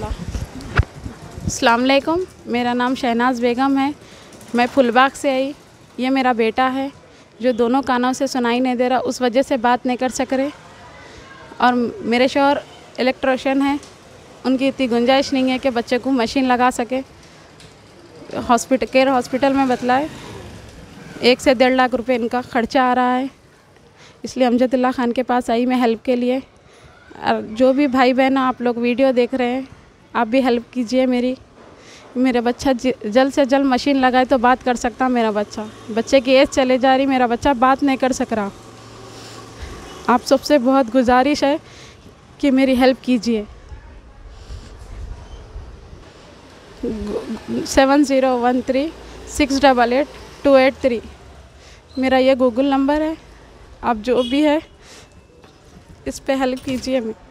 वरहमतुल्लाह। अस्सलाम वालेकुम, मेरा नाम शहनाज बेगम है। मैं फुलबाग से आई। ये मेरा बेटा है जो दोनों कानों से सुनाई नहीं दे रहा, उस वजह से बात नहीं कर सक रहे। और मेरे शौहर इलेक्ट्रिशियन है, उनकी इतनी गुंजाइश नहीं है कि बच्चे को मशीन लगा सके। हॉस्पिटल में बतलाए 1 से 1.5 लाख रुपए इनका ख़र्चा आ रहा है, इसलिए अमजदुल्ला ख़ान के पास आई मैं हेल्प के लिए। और जो भी भाई बहन आप लोग वीडियो देख रहे हैं, आप भी हेल्प कीजिए मेरा बच्चा जल्द से जल्द मशीन लगाए तो बात कर सकता। मेरा बच्चे की एज चले जा रही, मेरा बच्चा बात नहीं कर सक रहा। आप सबसे बहुत गुजारिश है कि मेरी हेल्प कीजिए। 7013688283 मेरा ये गूगल नंबर है। आप जो भी है इस पे हेल्प कीजिए।